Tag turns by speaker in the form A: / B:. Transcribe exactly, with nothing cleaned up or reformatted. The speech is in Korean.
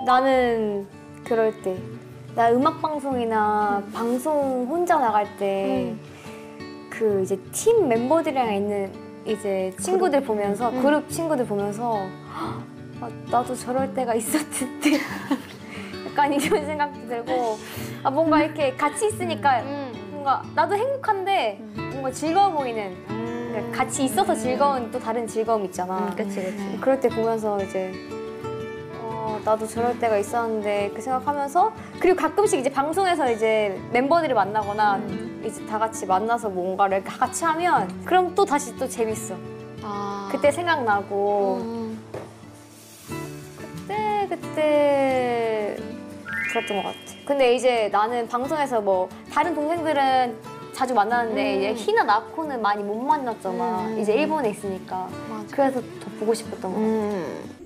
A: 나는 그럴 때, 나 음악 방송이나 음. 방송 혼자 나갈 때 그 음. 이제 팀 멤버들이랑 있는 이제 친구들 그룹. 보면서 음. 그룹 친구들 보면서 아, 나도 저럴 때가 있었을 때 약간 이런 생각도 들고 아, 뭔가 이렇게 같이 있으니까 음. 뭔가 나도 행복한데 음. 뭔가 즐거워 보이는 음. 그러니까 같이 있어서 즐거운 또 다른 즐거움 있잖아.
B: 음, 그치 그치.
A: 그럴 때 보면서 이제 어, 나도 저럴 때가 있었는데 그 생각하면서 그리고 가끔씩 이제 방송에서 이제 멤버들을 만나거나 음. 이제 다 같이 만나서 뭔가를 다 같이 하면 그럼 또 다시 또 재밌어. 아. 그때 생각나고 음. 그때 그때 그랬던 것 같아. 근데 이제 나는 방송에서 뭐 다른 동생들은 자주 만나는데 음. 이제 희나 나코는 많이 못 만났잖아. 음. 이제 일본에 있으니까. 맞아. 그래서 더 보고 싶었던 것 같아. 음.